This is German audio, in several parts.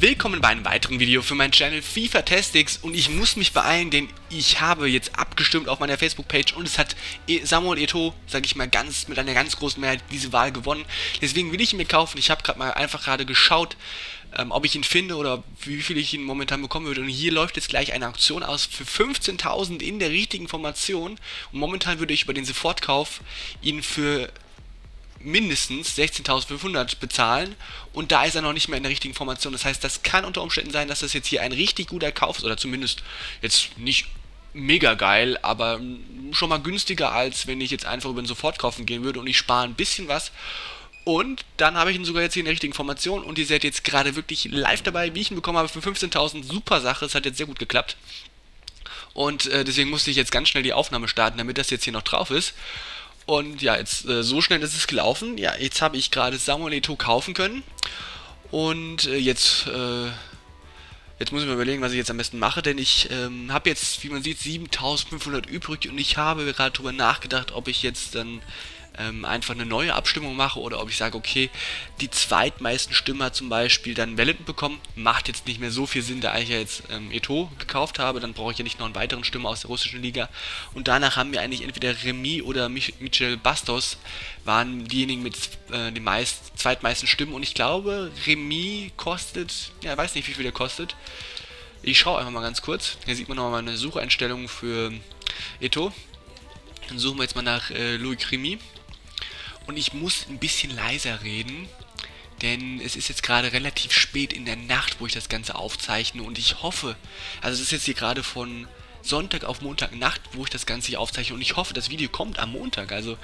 Willkommen bei einem weiteren Video für meinen Channel FIFA Tastix und ich muss mich beeilen, denn ich habe jetzt abgestimmt auf meiner Facebook-Page und es hat Samuel Eto'o, sage ich mal, mit einer ganz großen Mehrheit diese Wahl gewonnen. Deswegen will ich ihn mir kaufen. Ich habe gerade geschaut, ob ich ihn finde oder wie viel ich ihn momentan bekommen würde. Und hier läuft jetzt gleich eine Auktion aus für 15.000 in der richtigen Formation. Und momentan würde ich über den Sofortkauf ihn für mindestens 16.500 bezahlen und da ist er noch nicht mehr in der richtigen Formation. Das heißt, das kann unter Umständen sein, dass das jetzt hier ein richtig guter Kauf ist oder zumindest jetzt nicht mega geil, aber schon mal günstiger, als wenn ich jetzt einfach über den Sofortkaufen gehen würde und ich spare ein bisschen was. Und dann habe ich ihn sogar jetzt hier in der richtigen Formation und ihr seid jetzt gerade wirklich live dabei, wie ich ihn bekommen habe für 15.000. Super Sache, es hat jetzt sehr gut geklappt. Und deswegen musste ich jetzt ganz schnell die Aufnahme starten, damit das jetzt hier noch drauf ist. Und ja, jetzt so schnell ist es gelaufen. Ja, jetzt habe ich gerade Samuel Eto'o kaufen können. Und jetzt muss ich mir überlegen, was ich jetzt am besten mache. Denn ich habe jetzt, wie man sieht, 7.500 übrig. Und ich habe gerade darüber nachgedacht, ob ich jetzt dann einfach eine neue Abstimmung mache oder ob ich sage, okay, die zweitmeisten Stimmen hat zum Beispiel dann Wellington bekommen, macht jetzt nicht mehr so viel Sinn, da ich ja jetzt Eto'o gekauft habe, dann brauche ich ja nicht noch einen weiteren Stimmen aus der russischen Liga und danach haben wir eigentlich entweder Remy oder Michel Bastos waren diejenigen mit den zweitmeisten Stimmen und ich glaube, Remy kostet, ja, weiß nicht, wie viel der kostet. Ich schaue einfach mal ganz kurz, hier sieht man nochmal eine Sucheinstellung für Eto'o. Dann suchen wir jetzt mal nach Loic Remy. Und ich muss ein bisschen leiser reden, denn es ist jetzt gerade relativ spät in der Nacht, wo ich das Ganze aufzeichne und ich hoffe, also es ist jetzt hier gerade von Sonntag auf Montagnacht, wo ich das Ganze hier aufzeichne und ich hoffe, das Video kommt am Montag, also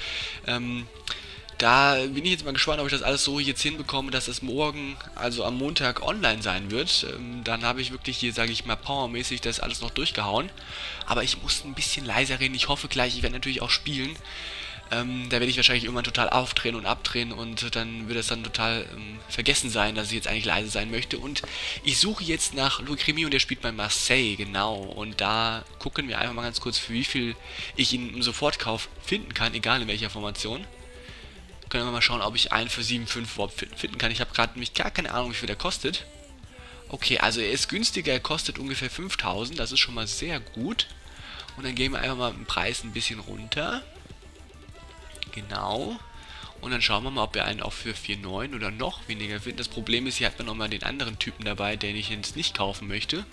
da bin ich jetzt mal gespannt, ob ich das alles so jetzt hinbekomme, dass es morgen, also am Montag online sein wird. Dann habe ich wirklich hier, sage ich mal, powermäßig das alles noch durchgehauen. Aber ich muss ein bisschen leiser reden. Ich hoffe gleich, ich werde natürlich auch spielen. Da werde ich wahrscheinlich irgendwann total aufdrehen und abdrehen und dann wird es dann total vergessen sein, dass ich jetzt eigentlich leise sein möchte. Und ich suche jetzt nach Loic Remy und der spielt bei Marseille, genau. Und da gucken wir einfach mal ganz kurz, für wie viel ich ihn im Sofortkauf finden kann, egal in welcher Formation. Können wir mal schauen, ob ich einen für 7,5 überhaupt finden kann. Ich habe gerade nämlich gar keine Ahnung, wie viel der kostet. Okay, also er ist günstiger, er kostet ungefähr 5.000, das ist schon mal sehr gut. Und dann gehen wir einfach mal den Preis ein bisschen runter. Genau. Und dann schauen wir mal, ob wir einen auch für 4,9 oder noch weniger finden. Das Problem ist, hier hat man nochmal den anderen Typen dabei, den ich jetzt nicht kaufen möchte.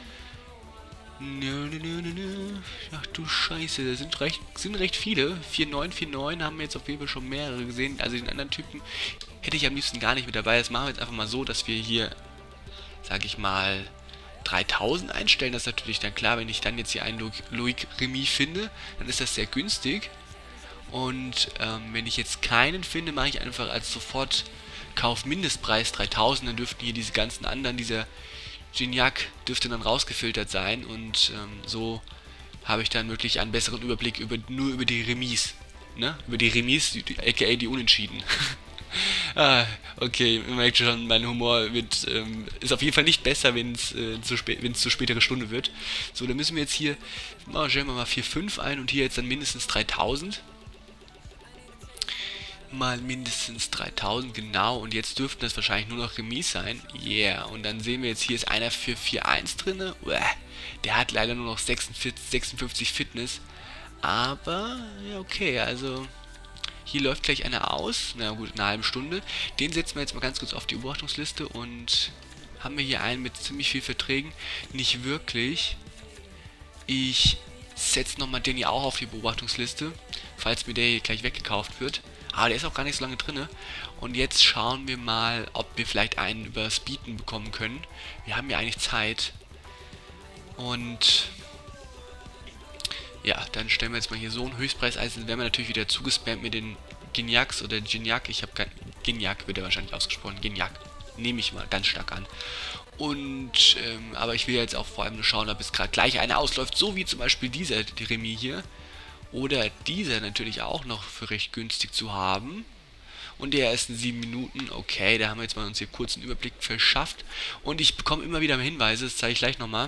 Ach du Scheiße, das sind recht viele. 4,9 haben wir jetzt auf jeden Fall schon mehrere gesehen. Also den anderen Typen hätte ich am liebsten gar nicht mit dabei. Das machen wir jetzt einfach mal so, dass wir hier, sage ich mal, 3.000 einstellen. Das ist natürlich dann klar, wenn ich dann jetzt hier einen Loic Remy finde, dann ist das sehr günstig. Und wenn ich jetzt keinen finde, mache ich einfach als Sofortkauf Mindestpreis 3.000. Dann dürften hier diese ganzen anderen, dieser Gignac dürfte dann rausgefiltert sein und so habe ich dann wirklich einen besseren Überblick nur über die Remis, ne? Über die Remis, aka die Unentschieden. Okay, man merkt schon, mein Humor ist auf jeden Fall nicht besser, wenn es zu spätere Stunde wird. So, dann müssen wir jetzt hier, stellen wir mal 4,5 ein und hier jetzt dann mindestens 3.000. Mal mindestens 3.000, genau, und jetzt dürften das wahrscheinlich nur noch Remis sein, yeah, und dann sehen wir jetzt, hier ist einer für 4,1 drinne, der hat leider nur noch 56 Fitness, aber, ja, okay, also, hier läuft gleich einer aus, na gut, in einer halben Stunde, den setzen wir jetzt mal ganz kurz auf die Beobachtungsliste und haben wir hier einen mit ziemlich viel Verträgen, nicht wirklich, ich setze nochmal den hier auch auf die Beobachtungsliste, falls mir der hier gleich weggekauft wird. Aber der ist auch gar nicht so lange drin. Und jetzt schauen wir mal, ob wir vielleicht einen über Speeden bekommen können. Wir haben ja eigentlich Zeit. Und ja, dann stellen wir jetzt mal hier so einen Höchstpreis ein. Dann werden wir natürlich wieder zugespammt mit den Gignacs oder Gignac. Ich habe kein Gignac, wird er wahrscheinlich ausgesprochen. Gignac. Nehme ich mal ganz stark an. Und, aber ich will jetzt auch vor allem nur schauen, ob es gerade gleich einer ausläuft. So wie zum Beispiel dieser Remy hier. Oder dieser natürlich auch noch für recht günstig zu haben. Und der ist in 7 Minuten. Okay, da haben wir jetzt mal uns hier kurz einen Überblick verschafft. Und ich bekomme immer wieder Hinweise, das zeige ich gleich nochmal.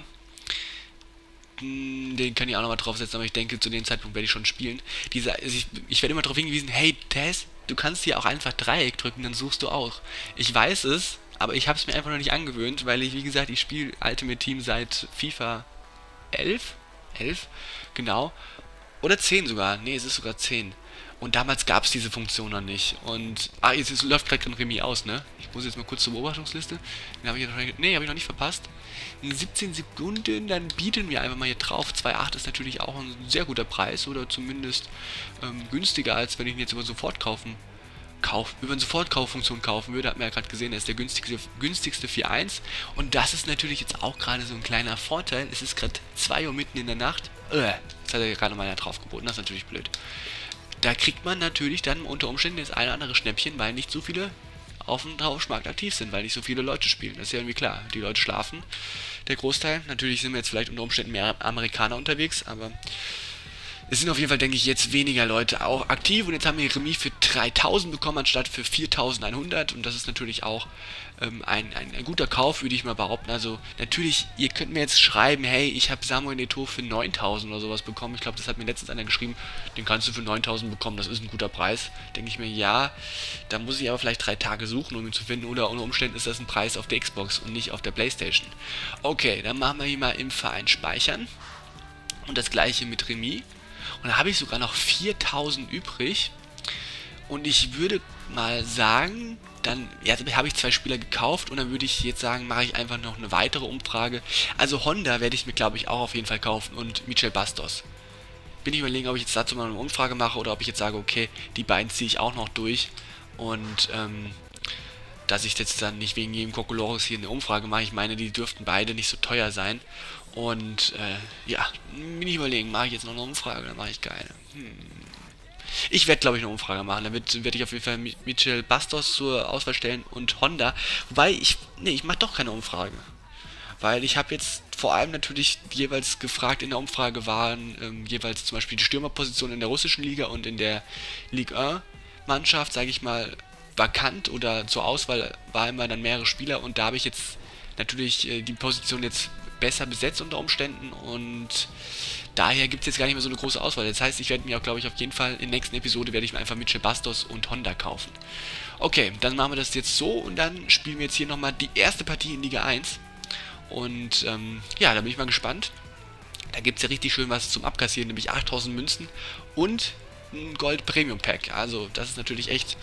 Den kann ich auch nochmal draufsetzen, aber ich denke, zu dem Zeitpunkt werde ich schon spielen. Ich werde immer darauf hingewiesen, hey Tess, du kannst hier auch einfach Dreieck drücken, dann suchst du auch. Ich weiß es, aber ich habe es mir einfach noch nicht angewöhnt, weil ich, wie gesagt, ich spiele Ultimate Team seit FIFA 11, 11, genau, oder 10 sogar, nee, es ist sogar 10. Und damals gab es diese Funktion noch nicht. Und, jetzt läuft gerade ein Remis aus, ne? Ich muss jetzt mal kurz zur Beobachtungsliste. Den habe ich noch nicht, nee, habe ich noch nicht verpasst. In 17 Sekunden, dann bieten wir einfach mal hier drauf. 2,8 ist natürlich auch ein sehr guter Preis, oder zumindest günstiger, als wenn ich ihn jetzt über eine Sofortkauffunktion kaufen würde. Hat man ja gerade gesehen, er ist der günstigste 4,1. Und das ist natürlich jetzt auch gerade so ein kleiner Vorteil. Es ist gerade 2 Uhr mitten in der Nacht. Jetzt hat er gerade mal drauf geboten, das ist natürlich blöd. Da kriegt man natürlich dann unter Umständen das eine oder andere Schnäppchen, weil nicht so viele auf dem Tauschmarkt aktiv sind, weil nicht so viele Leute spielen. Das ist ja irgendwie klar. Die Leute schlafen, der Großteil. Natürlich sind wir jetzt vielleicht unter Umständen mehr Amerikaner unterwegs, aber es sind auf jeden Fall, denke ich, jetzt weniger Leute auch aktiv. Und jetzt haben wir Remis für 3.000 bekommen, anstatt für 4.100. Und das ist natürlich auch ein guter Kauf, würde ich mal behaupten. Also natürlich, ihr könnt mir jetzt schreiben, hey, ich habe Samuel Eto'o für 9.000 oder sowas bekommen. Ich glaube, das hat mir letztens einer geschrieben, den kannst du für 9.000 bekommen, das ist ein guter Preis. Denke ich mir, ja, da muss ich aber vielleicht 3 Tage suchen, um ihn zu finden. Oder unter Umständen ist das ein Preis auf der Xbox und nicht auf der Playstation. Okay, dann machen wir hier mal im Verein speichern. Und das gleiche mit Remis. Und da habe ich sogar noch 4.000 übrig. Und ich würde mal sagen, dann habe ich 2 Spieler gekauft. Und dann würde ich jetzt sagen, mache ich einfach noch eine weitere Umfrage. Also Honda werde ich mir, glaube ich, auch auf jeden Fall kaufen. Und Michel Bastos. Bin ich überlegen, ob ich jetzt dazu mal eine Umfrage mache. Oder ob ich jetzt sage, okay, die beiden ziehe ich auch noch durch. Und dass ich jetzt dann nicht wegen jedem Kokolores hier eine Umfrage mache. Ich meine, die dürften beide nicht so teuer sein. Und ja, bin ich überlegen, mache ich jetzt noch eine Umfrage oder mache ich keine? Ich werde, glaube ich, eine Umfrage machen. Da werde ich auf jeden Fall Michel Bastos zur Auswahl stellen und Honda. Wobei, ich mache doch keine Umfrage. Weil ich habe jetzt vor allem natürlich jeweils gefragt, in der Umfrage waren jeweils zum Beispiel die Stürmerposition in der russischen Liga und in der Ligue 1 Mannschaft, sage ich mal, vakant oder zur Auswahl war immer dann mehrere Spieler. Und da habe ich jetzt natürlich die Position jetzt besser besetzt unter Umständen und daher gibt es jetzt gar nicht mehr so eine große Auswahl. Das heißt, ich werde mir auch, glaube ich, auf jeden Fall in der nächsten Episode werde ich mir einfach Michel Bastos und Honda kaufen. Okay, dann machen wir das jetzt so und dann spielen wir jetzt hier nochmal die erste Partie in Liga 1 und ja, da bin ich mal gespannt. Da gibt es ja richtig schön was zum Abkassieren, nämlich 8.000 Münzen und ein Gold Premium Pack. Also das ist natürlich echt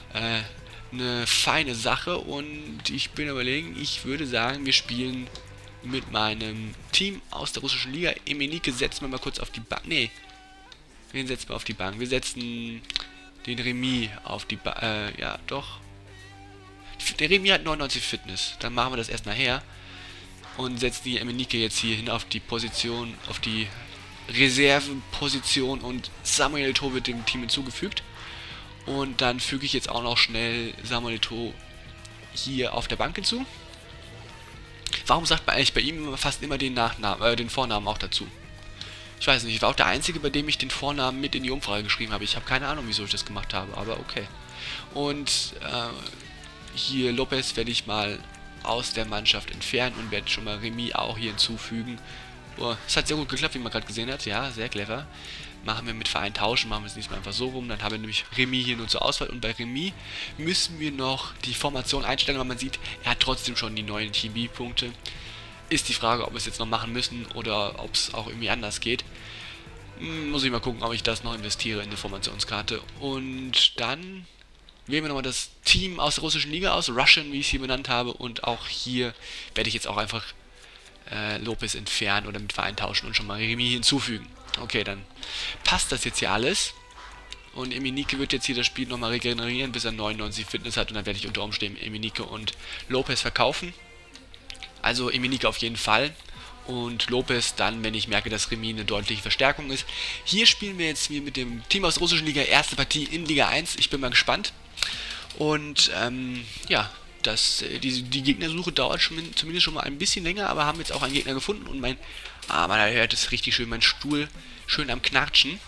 eine feine Sache und ich bin überlegen, ich würde sagen, wir spielen mit meinem Team aus der russischen Liga. Emenike setzen wir mal kurz auf die Bank. Nee, wen setzen wir auf die Bank? Wir setzen den Remis auf die Bank. Ja, doch. Der Remis hat 99 Fitness. Dann machen wir das erst nachher. Und setzen die Emenike jetzt hier hin auf die Position, auf die Reserveposition. Und Samuel Eto'o wird dem Team hinzugefügt. Und dann füge ich jetzt auch noch schnell Samuel Eto'o hier auf der Bank hinzu. Warum sagt man eigentlich bei ihm fast immer den den Vornamen auch dazu? Ich weiß nicht, ich war auch der Einzige, bei dem ich den Vornamen mit in die Umfrage geschrieben habe. Ich habe keine Ahnung, wieso ich das gemacht habe, aber okay. Und hier Lopez werde ich mal aus der Mannschaft entfernen und werde schon mal Remis auch hier hinzufügen. Es hat sehr gut geklappt, wie man gerade gesehen hat. Ja, sehr clever. Machen wir mit Verein tauschen, machen wir es diesmal einfach so rum. Dann haben wir nämlich Remis hier nur zur Auswahl. Und bei Remis müssen wir noch die Formation einstellen, weil man sieht, er hat trotzdem schon die neuen TB-Punkte. Ist die Frage, ob wir es jetzt noch machen müssen oder ob es auch irgendwie anders geht. Muss ich mal gucken, ob ich das noch investiere in die Formationskarte. Und dann wählen wir nochmal das Team aus der russischen Liga aus, Russian, wie ich es hier benannt habe. Und auch hier werde ich jetzt auch einfach Lopez entfernen oder mit Verein tauschen und schon mal Remis hinzufügen. Okay, dann passt das jetzt hier alles. Und Emenike wird jetzt hier das Spiel nochmal regenerieren, bis er 99 Fitness hat. Und dann werde ich unter Umständen Emenike und Lopez verkaufen. Also Emenike auf jeden Fall. Und Lopez dann, wenn ich merke, dass Remis eine deutliche Verstärkung ist. Hier spielen wir jetzt mit dem Team aus der russischen Liga erste Partie in Liga 1. Ich bin mal gespannt. Und ja, die Gegnersuche dauert zumindest schon mal ein bisschen länger, aber haben jetzt auch einen Gegner gefunden und man hört es richtig schön, mein Stuhl schön am Knatschen.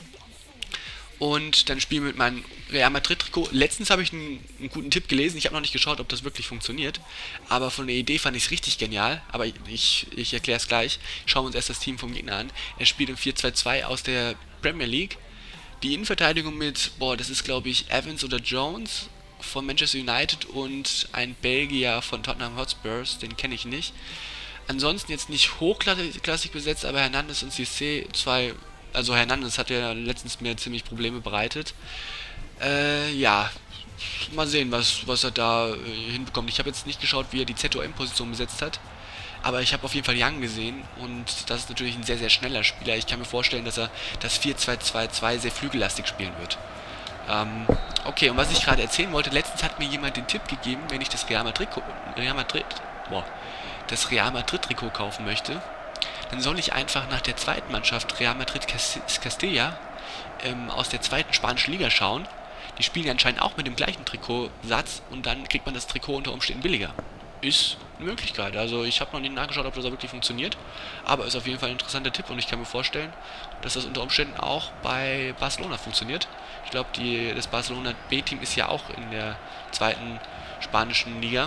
Und dann spielen wir mit meinem Real Madrid Trikot. Letztens habe ich einen guten Tipp gelesen, ich habe noch nicht geschaut, ob das wirklich funktioniert, aber von der Idee fand ich es richtig genial, aber ich erkläre es gleich. Schauen wir uns erst das Team vom Gegner an. Er spielt im 4-2-2 aus der Premier League. Die Innenverteidigung mit, das ist glaube ich Evans oder Jones. von Manchester United und ein Belgier von Tottenham Hotspurs, den kenne ich nicht. Ansonsten jetzt nicht hochklassig besetzt, aber Hernandez und Cissé, also Hernandez hat ja letztens mir ziemlich Probleme bereitet. Ja, mal sehen, was er da hinbekommt. Ich habe jetzt nicht geschaut, wie er die ZOM-Position besetzt hat, aber ich habe auf jeden Fall Young gesehen und das ist natürlich ein sehr, sehr schneller Spieler. Ich kann mir vorstellen, dass er das 4-2-2-2 sehr flügellastig spielen wird. Okay, und was ich gerade erzählen wollte, letztens hat mir jemand den Tipp gegeben, wenn ich das Real Madrid Trikot kaufen möchte, dann soll ich einfach nach der zweiten Mannschaft Real Madrid Castilla aus der zweiten spanischen Liga schauen. Die spielen ja anscheinend auch mit dem gleichen Trikotsatz und dann kriegt man das Trikot unter Umständen billiger. Ist eine Möglichkeit. Also ich habe noch nicht nachgeschaut, ob das auch wirklich funktioniert, aber ist auf jeden Fall ein interessanter Tipp und ich kann mir vorstellen, dass das unter Umständen auch bei Barcelona funktioniert. Ich glaube, das Barcelona B-Team ist ja auch in der zweiten spanischen Liga.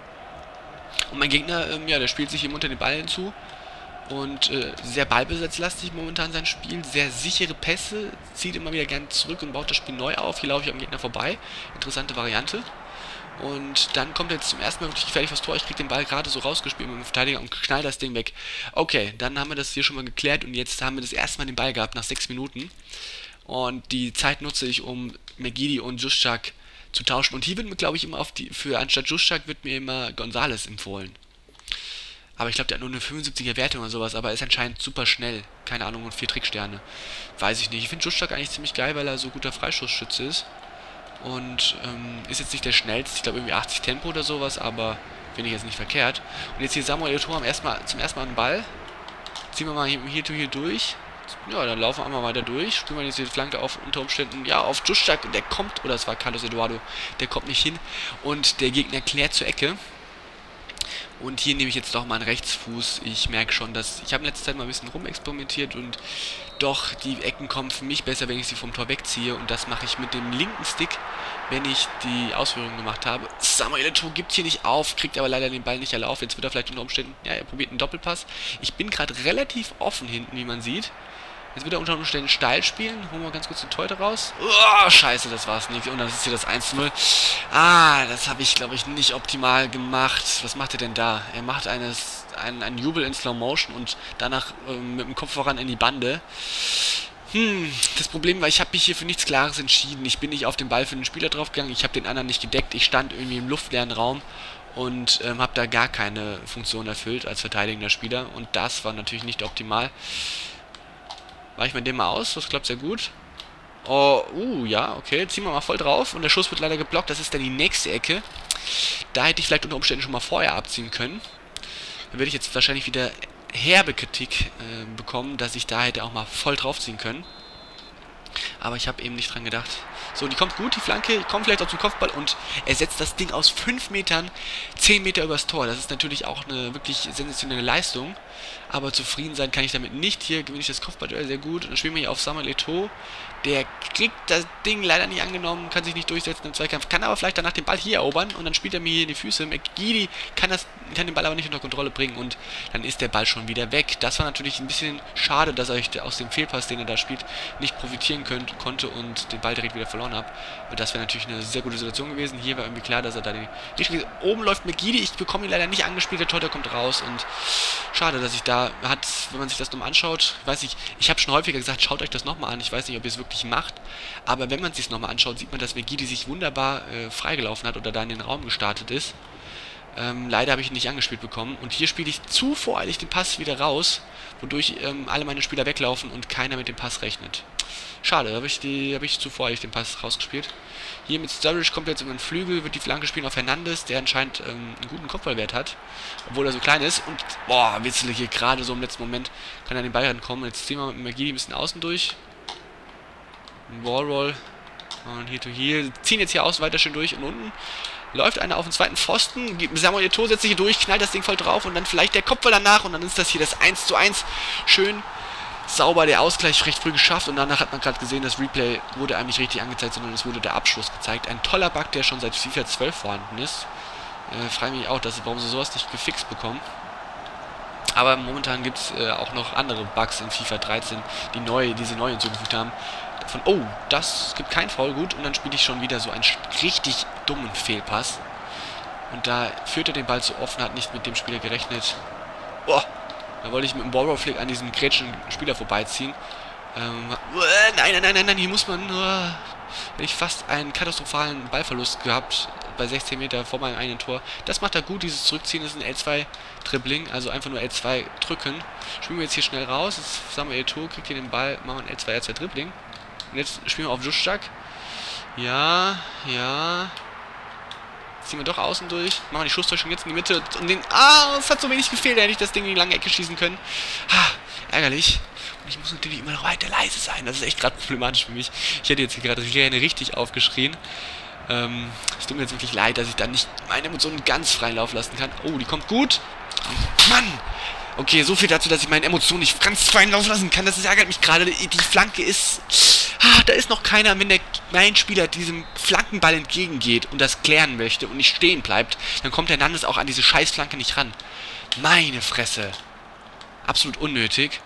Und mein Gegner, ja, der spielt sich eben unter den Ball hinzu. Und sehr ballbesetzlastig momentan sein Spiel. Sehr sichere Pässe, zieht immer wieder gern zurück und baut das Spiel neu auf. Hier laufe ich am Gegner vorbei. Interessante Variante. Und dann kommt er jetzt zum ersten Mal wirklich gefährlich vors Tor. Ich kriege den Ball gerade so rausgespielt mit dem Verteidiger und knall das Ding weg. Okay, dann haben wir das hier schon mal geklärt und jetzt haben wir das erste Mal den Ball gehabt nach 6 Minuten. Und die Zeit nutze ich, um Megidi und Juszczyk zu tauschen. Und hier wird mir, glaube ich, immer anstatt Juszczyk wird mir immer González empfohlen. Aber ich glaube, der hat nur eine 75er Wertung oder sowas, aber er ist anscheinend super schnell. Keine Ahnung, und 4 Tricksterne. Weiß ich nicht. Ich finde Juszczyk eigentlich ziemlich geil, weil er so guter Freischussschütze ist. Und ist jetzt nicht der schnellste, ich glaube irgendwie 80 Tempo oder sowas, aber finde ich jetzt nicht verkehrt. Und jetzt hier Samuel Eto'o zum ersten Mal einen Ball. Ziehen wir mal hier durch. Ja, dann laufen wir einmal weiter durch. Spielen wir jetzt die Flanke auf unter Umständen, ja, auf Juszczyk, der kommt, oder es war Carlos Eduardo, der kommt nicht hin. Und der Gegner klärt zur Ecke. Und hier nehme ich jetzt doch mal einen Rechtsfuß. Ich merke schon, dass ich habe in letzter Zeit mal ein bisschen rumexperimentiert und doch, die Ecken kommen für mich besser, wenn ich sie vom Tor wegziehe. Und das mache ich mit dem linken Stick, wenn ich die Ausführung gemacht habe. Samuel Eto'o gibt hier nicht auf, kriegt aber leider den Ball nicht erlaufen. Jetzt wird er vielleicht unter Umständen, ja, er probiert einen Doppelpass. Ich bin gerade relativ offen hinten, wie man sieht. Jetzt wird er unter Umständen steil spielen. Holen wir ganz kurz den Teute raus. Oh, scheiße, das war's nicht. Und das ist hier das 1:0. Ah, das habe ich, glaube ich, nicht optimal gemacht. Was macht er denn da? Er macht einen Jubel in Slow Motion und danach mit dem Kopf voran in die Bande. Das Problem war, ich habe mich hier für nichts Klares entschieden. Ich bin nicht auf den Ball für den Spieler draufgegangen. Ich habe den anderen nicht gedeckt. Ich stand irgendwie im luftleeren Raum und habe da gar keine Funktion erfüllt als verteidigender Spieler. Und das war natürlich nicht optimal. Weichen wir den mal aus, das klappt sehr gut. Oh, ja, okay, ziehen wir mal voll drauf und der Schuss wird leider geblockt, das ist dann die nächste Ecke. Da hätte ich vielleicht unter Umständen schon mal vorher abziehen können. Dann würde ich jetzt wahrscheinlich wieder herbe Kritik bekommen, dass ich da hätte auch mal voll draufziehen können. Aber ich habe eben nicht dran gedacht. So, die kommt gut, die Flanke, kommt vielleicht auch zum Kopfball und er setzt das Ding aus 5 Metern 10 Meter übers Tor. Das ist natürlich auch eine wirklich sensationelle Leistung. Aber zufrieden sein kann ich damit nicht. Hier gewinne ich das Kopfballduell sehr gut. Und dann spielen wir hier auf Samuel Eto'o. Der kriegt das Ding leider nicht angenommen, kann sich nicht durchsetzen im Zweikampf, kann aber vielleicht danach den Ball hier erobern und dann spielt er mir hier in die Füße. Megidi kann den Ball aber nicht unter Kontrolle bringen und dann ist der Ball schon wieder weg. Das war natürlich ein bisschen schade, dass er aus dem Fehlpass, den er da spielt, nicht profitieren konnte und den Ball direkt wieder verloren habe. Das wäre natürlich eine sehr gute Situation gewesen. Hier war irgendwie klar, dass er da oben läuft Megidi, ich bekomme ihn leider nicht angespielt, der Torhüter kommt raus und schade, dass ich da wenn man sich das nochmal anschaut, weiß ich habe schon häufiger gesagt, schaut euch das nochmal an, ich weiß nicht, ob ihr es wirklich macht, aber wenn man es sich nochmal anschaut, sieht man, dass Megidi sich wunderbar freigelaufen hat oder da in den Raum gestartet ist. Leider habe ich ihn nicht angespielt bekommen und hier spiele ich zu voreilig den Pass wieder raus, wodurch alle meine Spieler weglaufen und keiner mit dem Pass rechnet. Schade, da habe ich zu voreilig den Pass rausgespielt. Hier mit Sturridge kommt jetzt über den Flügel, wird die Flanke spielen auf Hernandez, der anscheinend einen guten Kopfballwert hat, obwohl er so klein ist. Und, boah, Witzel hier gerade so im letzten Moment kann er an den Ball rankommen. Jetzt ziehen wir mit Megidi ein bisschen außen durch. Ein Wallroll. Und hier to hier. Ziehen jetzt hier außen weiter schön durch und unten läuft einer auf den zweiten Pfosten. Samuel Eto'o setzt sich hier durch, knallt das Ding voll drauf und dann vielleicht der Kopfball danach und dann ist das hier das 1:1. Schön sauber der Ausgleich recht früh geschafft und danach hat man gerade gesehen, das Replay wurde einem nicht richtig angezeigt, sondern es wurde der Abschluss gezeigt. Ein toller Bug, der schon seit FIFA 12 vorhanden ist. Frage mich auch, warum sie sowas nicht gefixt bekommen. Aber momentan gibt es auch noch andere Bugs in FIFA 13, die sie neu hinzugefügt haben. von... Oh, das gibt kein Foul, gut. Und dann spiele ich schon wieder so einen richtig dummen Fehlpass. Und da führt er den Ball zu offen, hat nicht mit dem Spieler gerechnet. Oh, da wollte ich mit dem Ballroll-Flick an diesem grätschen Spieler vorbeiziehen. Nein, hier muss man nur... Hätte ich fast einen katastrophalen Ballverlust gehabt bei 16 Meter vor meinem eigenen Tor. Das macht er gut, dieses Zurückziehen ist ein L2-Dribbling, also einfach nur L2 drücken. Spielen wir jetzt hier schnell raus, jetzt Samuel Eto'o kriegt hier den Ball, machen wir ein L2-Dribbling. Und jetzt spielen wir auf Justak. Ja. Ziehen wir doch außen durch, machen wir die Schusstäuschung jetzt in die Mitte und den... es hat so wenig gefehlt, da hätte ich das Ding in die lange Ecke schießen können. Ärgerlich. Und ich muss natürlich immer noch weiter leise sein. Das ist echt gerade problematisch für mich. Ich hätte jetzt hier gerade richtig aufgeschrien. Es tut mir jetzt wirklich leid, dass ich da nicht meine Emotionen ganz freien Lauf lassen kann. Oh, die kommt gut. Mann! Okay, so viel dazu, dass ich meine Emotionen nicht ganz freien Lauf lassen kann. Das ärgert mich gerade. Die Flanke ist... da ist noch keiner. Wenn mein Spieler diesem Flankenball entgegengeht und das klären möchte und nicht stehen bleibt, dann kommt der Nandes auch an diese Scheißflanke nicht ran. Meine Fresse. Absolut unnötig.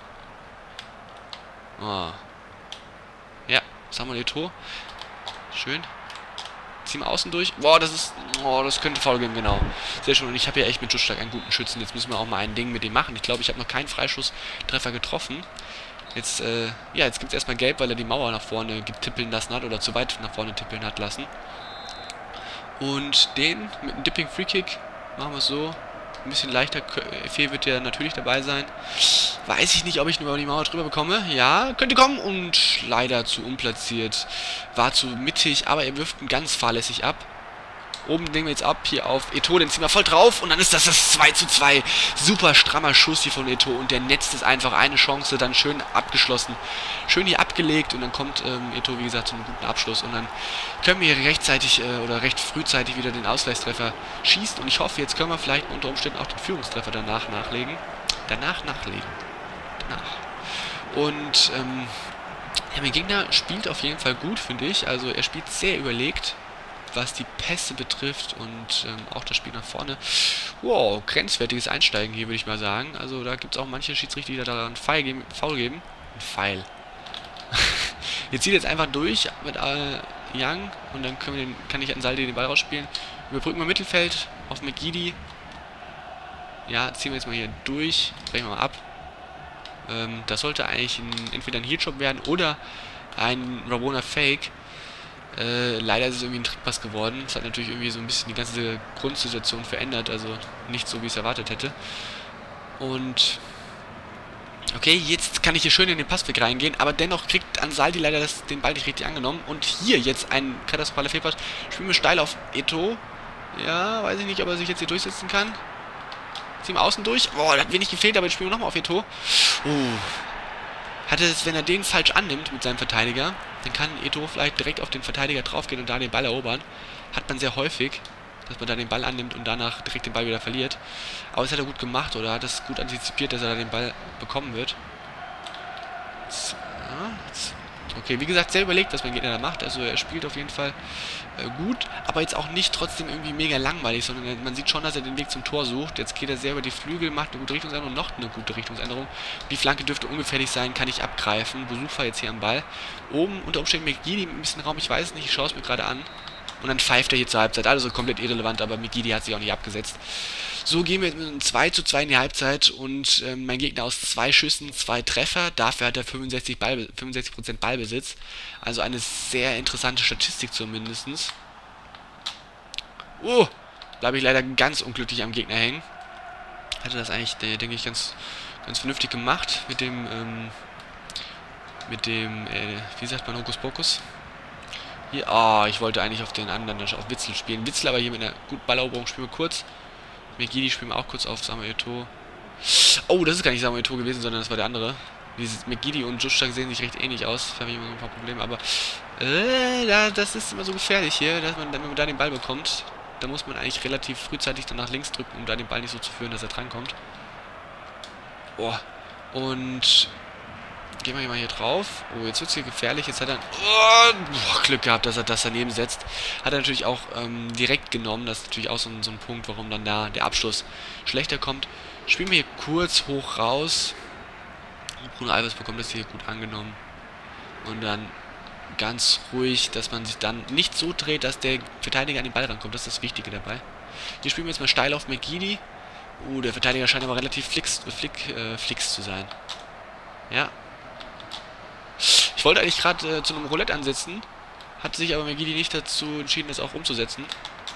Oh. Ja, Samuel Eto'o. Schön. Ziehen wir außen durch. Boah, das ist... Oh, das könnte faul gehen, genau. Sehr schön. Und ich habe ja echt mit Justak einen guten Schützen. Jetzt müssen wir auch mal ein Ding mit dem machen. Ich glaube, ich habe noch keinen Freischusstreffer getroffen. Jetzt, jetzt gibt es erstmal Gelb, weil er die Mauer nach vorne tippeln lassen hat. Oder zu weit nach vorne tippeln hat lassen. Und den mit einem Dipping Free Kick machen wir es so. Ein bisschen leichter. Fehl wird ja natürlich dabei sein. Weiß ich nicht, ob ich nur über die Mauer drüber bekomme. Ja, könnte kommen. Und leider zu unplatziert. War zu mittig, aber er wirft ihn ganz fahrlässig ab. Oben legen wir jetzt ab, hier auf Eto'o, den ziehen wir voll drauf und dann ist das 2:2. Super strammer Schuss hier von Eto'o und der netzt ist einfach eine Chance, dann schön abgeschlossen. Schön hier abgelegt und dann kommt Eto'o, wie gesagt, zu einem guten Abschluss und dann können wir hier rechtzeitig oder recht frühzeitig wieder den Ausgleichstreffer schießen und ich hoffe, jetzt können wir vielleicht unter Umständen auch den Führungstreffer danach nachlegen. Und, ja, mein Gegner spielt auf jeden Fall gut, finde ich, also er spielt sehr überlegt, was die Pässe betrifft und auch das Spiel nach vorne. Wow, grenzwertiges Einsteigen hier, würde ich mal sagen. Also da gibt es auch manche Schiedsrichter, die da daran Foul geben. Ein Pfeil. Jetzt zieht jetzt einfach durch mit Young und dann kann ich an Saldi den Ball rausspielen. Überbrücken wir Mittelfeld auf McGeady. Ja, ziehen wir jetzt mal hier durch. Brechen wir mal ab. Das sollte eigentlich entweder ein Heeljob werden oder ein Rabona Fake. Leider ist es irgendwie ein Trickpass geworden. Das hat natürlich irgendwie so ein bisschen die ganze Grundsituation verändert. Also nicht so, wie ich es erwartet hätte. Und... Okay, jetzt kann ich hier schön in den Passweg reingehen. Aber dennoch kriegt Ansaldi leider den Ball nicht richtig angenommen. Und hier jetzt ein katastrophaler Fehlpass. Spielen wir steil auf Eto'o. Ja, weiß ich nicht, ob er sich jetzt hier durchsetzen kann. Ziehen wir außen durch. Boah, da hat wenig gefehlt, aber jetzt spielen wir nochmal auf Eto'o. Hatte es, wenn er den falsch annimmt mit seinem Verteidiger, dann kann Eto'o vielleicht direkt auf den Verteidiger draufgehen und da den Ball erobern. Hat man sehr häufig, dass man da den Ball annimmt und danach direkt den Ball wieder verliert. Aber das hat er gut gemacht oder hat es gut antizipiert, dass er da den Ball bekommen wird. Okay, wie gesagt, sehr überlegt, was mein Gegner da macht. Also er spielt auf jeden Fall gut, aber jetzt auch nicht trotzdem irgendwie mega langweilig, sondern man sieht schon, dass er den Weg zum Tor sucht. Jetzt geht er sehr über die Flügel, macht eine gute Richtungsänderung, noch eine gute Richtungsänderung. Die Flanke dürfte ungefährlich sein, kann ich abgreifen. Besucher jetzt hier am Ball. Oben unter Umständen McGeady mit ein bisschen Raum, ich weiß es nicht, ich schaue es mir gerade an. Und dann pfeift er hier zur Halbzeit. Also komplett irrelevant, aber McGeady hat sich auch nicht abgesetzt. So gehen wir mit einem 2:2 in die Halbzeit und mein Gegner aus 2 Schüssen, 2 Treffer. Dafür hat er 65% Ballbesitz. Also eine sehr interessante Statistik zumindest. Bleibe ich leider ganz unglücklich am Gegner hängen. Hatte das eigentlich, denke ich, ganz vernünftig gemacht mit dem, wie sagt man, Hokuspokus. Hier, ich wollte eigentlich auf den anderen, auf Witzel spielen. Witzel aber hier mit einer guten Balleroberung spielen wir kurz. McGeady spielen wir auch kurz auf Samuel Eto'o. Oh, das ist gar nicht Samuel Eto'o gewesen, sondern das war der andere. McGeady und Justak sehen sich recht ähnlich aus. Da habe ich immer so ein paar Probleme, aber das ist immer so gefährlich hier, dass wenn man da den Ball bekommt, da muss man eigentlich relativ frühzeitig dann nach links drücken, um da den Ball nicht so zu führen, dass er drankommt. Und gehen wir mal hier drauf. Jetzt wird es hier gefährlich. Jetzt hat er Glück gehabt, dass er das daneben setzt. Hat er natürlich auch direkt genommen. Das ist natürlich auch so ein Punkt, warum dann da der Abschluss schlechter kommt. Spielen wir hier kurz hoch raus. Bruno Alves bekommt das hier gut angenommen. Und dann ganz ruhig, dass man sich dann nicht so dreht, dass der Verteidiger an den Ball rankommt. Das ist das Wichtige dabei. Hier spielen wir jetzt mal steil auf McGeady. Der Verteidiger scheint aber relativ flix zu sein. Ja. Ich wollte eigentlich gerade zu einem Roulette ansetzen. Hat sich aber McGeady nicht dazu entschieden, das auch umzusetzen.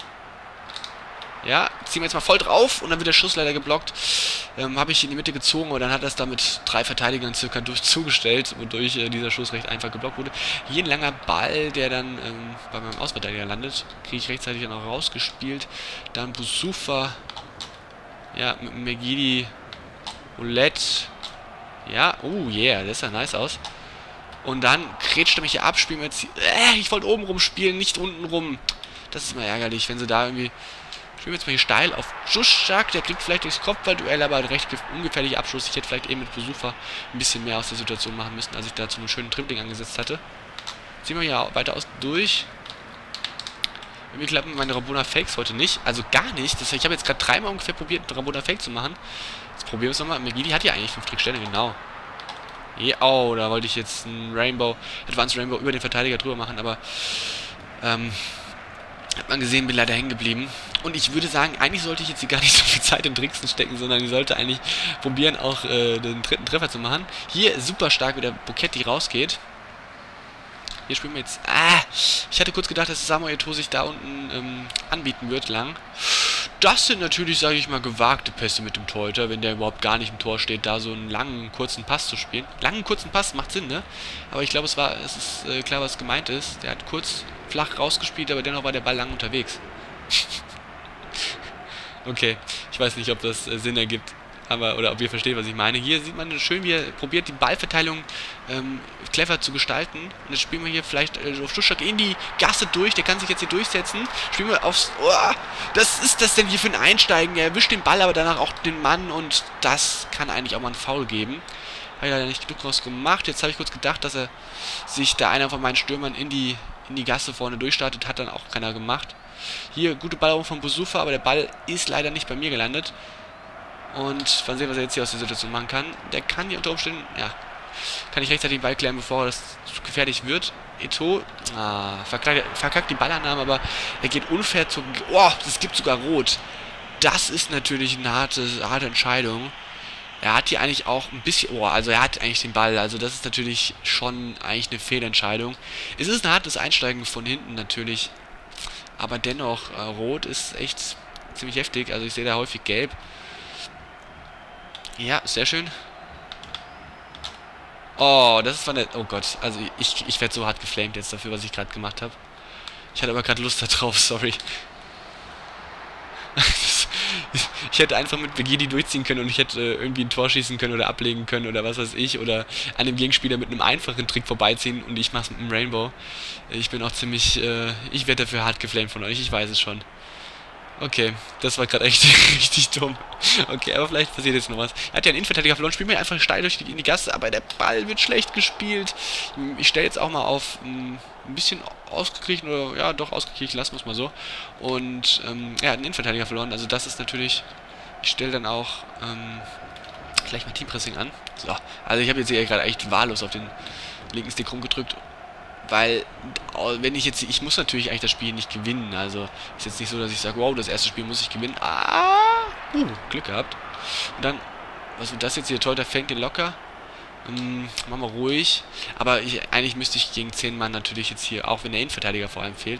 Ja, ziehen wir jetzt mal voll drauf und dann wird der Schuss leider geblockt. Habe ich in die Mitte gezogen, aber dann hat er es da mit 3 Verteidigern circa zugestellt, wodurch dieser Schuss recht einfach geblockt wurde. Hier ein langer Ball, der dann bei meinem Ausverteidiger landet. Kriege ich rechtzeitig dann auch rausgespielt. Dann Boussoufa. Ja, mit McGeady. Roulette. Ja, oh yeah, das sah nice aus. Und dann kretscht er mich hier ab, spielen wir jetzt hier. Ich wollte oben rum spielen, nicht unten rum. Das ist mal ärgerlich, wenn sie da irgendwie... Spielen wir jetzt mal hier steil auf Juszak. Der kriegt vielleicht durchs Kopfballduell, aber ein recht ungefährlicher Abschluss. Ich hätte vielleicht eben mit Boussoufa ein bisschen mehr aus der Situation machen müssen, als ich da zu einem schönen Dribbling angesetzt hatte. Ziehen wir hier weiter aus durch. Irgendwie klappen meine Rabona Fakes heute nicht. Also gar nicht. Ich habe jetzt gerade 3-mal ungefähr probiert, Rabona Fake zu machen. Jetzt probieren wir es nochmal. McGeady hat ja eigentlich 5 Trickstelle, genau. Ja, oh, da wollte ich jetzt ein Advanced Rainbow über den Verteidiger drüber machen, aber hat man gesehen, bin leider hängen geblieben. Und ich würde sagen, eigentlich sollte ich jetzt hier gar nicht so viel Zeit in Tricksen stecken, sondern ich sollte eigentlich probieren, auch den 3. Treffer zu machen. Hier super stark, wie der Boketti rausgeht. Hier spielen wir jetzt... ich hatte kurz gedacht, dass Samuel Eto'o sich da unten anbieten wird, lang. Das sind natürlich, sage ich mal, gewagte Pässe mit dem Torhüter, wenn der überhaupt gar nicht im Tor steht, da so einen langen, kurzen Pass zu spielen. Langen, kurzen Pass macht Sinn, ne? Aber ich glaube, es ist klar, was gemeint ist. Der hat kurz flach rausgespielt, aber dennoch war der Ball lang unterwegs. Okay, ich weiß nicht, ob das Sinn ergibt, oder ob ihr versteht, was ich meine. Hier sieht man schön, wie er probiert, die Ballverteilung clever zu gestalten. Und jetzt spielen wir hier vielleicht auf Juszak in die Gasse durch. Der kann sich jetzt hier durchsetzen. Spielen wir aufs... Oh, was ist das denn hier für ein Einsteigen? Er erwischt den Ball, aber danach auch den Mann. Und das kann eigentlich auch mal einen Foul geben. Habe ich leider nicht genug draus gemacht. Jetzt habe ich kurz gedacht, dass er sich da einer von meinen Stürmern in die Gasse vorne durchstartet. Hat dann auch keiner gemacht. Hier gute Balleroberung von Boussoufa, aber der Ball ist leider nicht bei mir gelandet. Und mal sehen, was er jetzt hier aus der Situation machen kann. Der kann hier unter Umständen, ja, kann ich rechtzeitig den Ball klären, bevor das zu gefährlich wird. Eto'o, verkackt die Ballannahme, aber er geht unfair zum... Oh, das gibt sogar Rot. Das ist natürlich eine harte Entscheidung. Er hat hier eigentlich auch ein bisschen... Oh, also er hat eigentlich den Ball. Also das ist natürlich schon eigentlich eine Fehlentscheidung. Es ist ein hartes Einsteigen von hinten natürlich. Aber dennoch, Rot ist echt ziemlich heftig. Also ich sehe da häufig Gelb. Ja, sehr schön. Oh, das ist von der... Oh Gott, also ich werde so hart geflamed jetzt dafür, was ich gerade gemacht habe. Ich hatte aber gerade Lust darauf, sorry. Ich hätte einfach mit McGeady durchziehen können und ich hätte irgendwie ein Tor schießen können oder ablegen können oder was weiß ich. Oder an dem Gegenspieler mit einem einfachen Trick vorbeiziehen und ich mach's mit einem Rainbow. Ich bin auch ziemlich... ich werde dafür hart geflamed von euch, ich weiß es schon. Okay, das war gerade echt richtig dumm. Okay, aber vielleicht passiert jetzt noch was. Er hat ja einen Innenverteidiger verloren, spielen wir einfach steil in die Gasse, aber der Ball wird schlecht gespielt. Ich stelle jetzt auch mal auf ein bisschen ausgeglichen, oder ja, doch ausgeglichen, lassen wir es mal so. Und er hat einen Innenverteidiger verloren, also das ist natürlich... Ich stelle dann auch gleich mal Teampressing an. So, also ich habe jetzt hier gerade echt wahllos auf den linken Stick rumgedrückt. Weil, wenn ich muss natürlich eigentlich das Spiel nicht gewinnen. Also, ist jetzt nicht so, dass ich sage, wow, das erste Spiel muss ich gewinnen. Glück gehabt. Und dann, was wird das jetzt hier? Torhüter fängt den locker. Machen wir ruhig. Aber eigentlich müsste ich gegen 10 Mann natürlich jetzt hier, auch wenn der Innenverteidiger vor allem fehlt,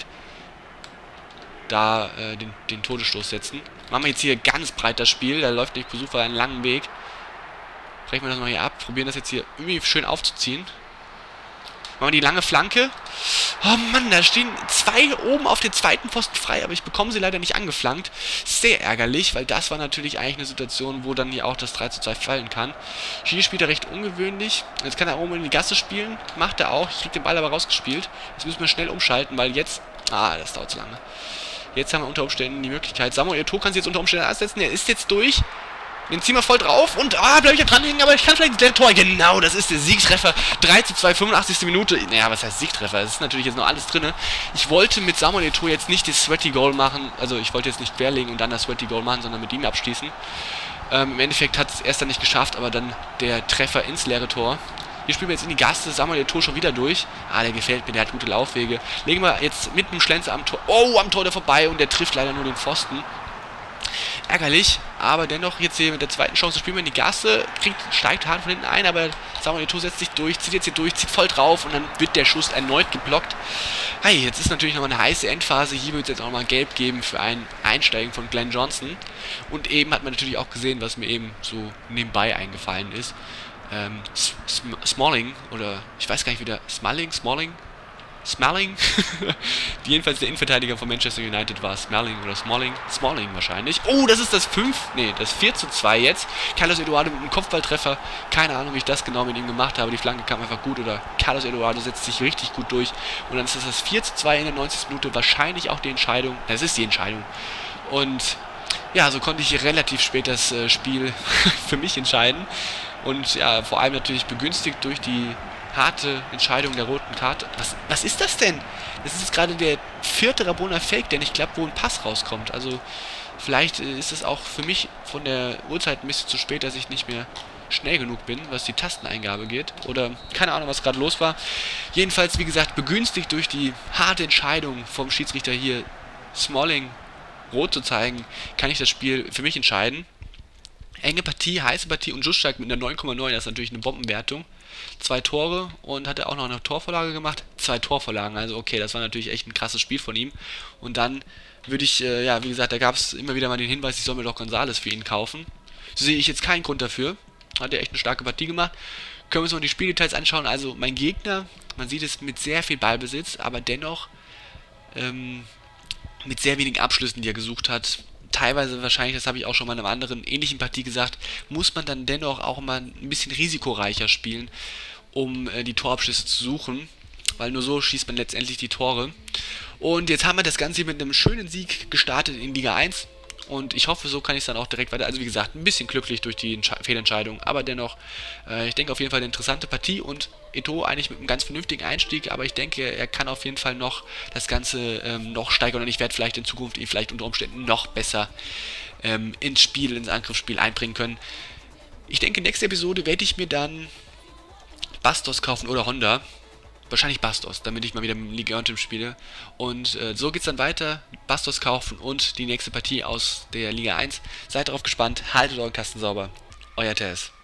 da den Todesstoß setzen. Machen wir jetzt hier ganz breit das Spiel. Da läuft nicht Boussoufa einen langen Weg. Brechen wir das mal hier ab. Probieren das jetzt hier irgendwie schön aufzuziehen. Machen wir die lange Flanke. Oh Mann, da stehen 2 oben auf den zweiten Pfosten frei, aber ich bekomme sie leider nicht angeflankt. Sehr ärgerlich, weil das war natürlich eigentlich eine Situation, wo dann hier auch das 3:2 fallen kann. Hier spielt er recht ungewöhnlich. Jetzt kann er oben in die Gasse spielen. Macht er auch. Ich kriege den Ball aber rausgespielt. Jetzt müssen wir schnell umschalten, weil jetzt... das dauert zu lange. Jetzt haben wir unter Umständen die Möglichkeit. Samuel Eto'o kann sich jetzt unter Umständen ersetzen. Er ist jetzt durch. Den ziehen wir voll drauf und bleibe ich ja dran hängen, aber ich kann vielleicht der Tor. Genau, das ist der Siegtreffer. 3:2, 85. Minute. Naja, was heißt Siegtreffer? Es ist natürlich jetzt noch alles drin. Ich wollte mit Samuel Eto'o jetzt nicht das Sweaty Goal machen. Also ich wollte jetzt nicht querlegen und dann das Sweaty Goal machen, sondern mit ihm abschließen. Im Endeffekt hat es erst dann nicht geschafft, aber dann der Treffer ins leere Tor. Hier spielen wir jetzt in die Gasse. Samuel Eto'o schon wieder durch. Ah, der gefällt mir. Der hat gute Laufwege. Legen wir jetzt mit einem Schlenzer am Tor. Oh, am Tor der vorbei. Und der trifft leider nur den Pfosten. Ärgerlich. Aber dennoch jetzt hier mit der zweiten Chance spielen wir in die Gasse. Steigt hart von hinten ein. Aber Samuel Eto'o setzt sich durch. Zieht jetzt hier durch. Zieht voll drauf. Und dann wird der Schuss erneut geblockt. Hey, jetzt ist natürlich nochmal eine heiße Endphase. Hier wird es jetzt auch mal gelb geben für ein Einsteigen von Glenn Johnson. Und eben hat man natürlich auch gesehen, was mir eben so nebenbei eingefallen ist. Smalling, oder ich weiß gar nicht, wie der Smalling? Jedenfalls der Innenverteidiger von Manchester United war Smalling oder Smalling wahrscheinlich. Oh, das ist das 4:2 jetzt. Carlos Eduardo mit einem Kopfballtreffer. Keine Ahnung, wie ich das genau mit ihm gemacht habe. Die Flanke kam einfach gut, oder Carlos Eduardo setzt sich richtig gut durch. Und dann ist das 4:2 in der 90. Minute. Wahrscheinlich auch die Entscheidung. Das ist die Entscheidung. Und ja, so konnte ich relativ spät das Spiel für mich entscheiden. Und ja, vor allem natürlich begünstigt durch die harte Entscheidung der roten Karte. Was ist das denn? Das ist jetzt gerade der 4. Rabona Fake, der nicht klappt, wo ein Pass rauskommt. Also vielleicht ist es auch für mich von der Uhrzeit ein bisschen zu spät, dass ich nicht mehr schnell genug bin, was die Tasteneingabe geht. Oder keine Ahnung, was gerade los war. Jedenfalls, wie gesagt, begünstigt durch die harte Entscheidung vom Schiedsrichter hier, Smalling rot zu zeigen, kann ich das Spiel für mich entscheiden. Enge Partie, heiße Partie, und Justschak mit einer 9,9, das ist natürlich eine Bombenwertung. 2 Tore, und hat er auch noch eine Torvorlage gemacht. 2 Torvorlagen, also okay, das war natürlich echt ein krasses Spiel von ihm. Und dann würde ich, ja, wie gesagt, da gab es immer wieder mal den Hinweis, ich soll mir doch González für ihn kaufen. So sehe ich jetzt keinen Grund dafür. Hat er echt eine starke Partie gemacht. Können wir uns noch die Spieldetails anschauen. Also mein Gegner, man sieht es mit sehr viel Ballbesitz, aber dennoch mit sehr wenigen Abschlüssen, die er gesucht hat. Teilweise wahrscheinlich, das habe ich auch schon mal in einer anderen ähnlichen Partie gesagt, muss man dann dennoch auch mal ein bisschen risikoreicher spielen, um die Torabschlüsse zu suchen, weil nur so schießt man letztendlich die Tore. Und jetzt haben wir das Ganze mit einem schönen Sieg gestartet in Liga 1. Und ich hoffe, so kann ich es dann auch direkt weiter. Also wie gesagt, ein bisschen glücklich durch die Fehlentscheidung, aber dennoch, ich denke auf jeden Fall eine interessante Partie, und Eto'o eigentlich mit einem ganz vernünftigen Einstieg, aber ich denke, er kann auf jeden Fall noch das Ganze noch steigern, und ich werde vielleicht in Zukunft ihn vielleicht unter Umständen noch besser ins Spiel, ins Angriffsspiel einbringen können. Ich denke, nächste Episode werde ich mir dann Bastos kaufen oder Honda. Wahrscheinlich Bastos, damit ich mal wieder mit dem Liga Ultimate spiele. Und so geht's dann weiter. Bastos kaufen und die nächste Partie aus der Liga 1. Seid darauf gespannt, haltet euren Kasten sauber. Euer Tess.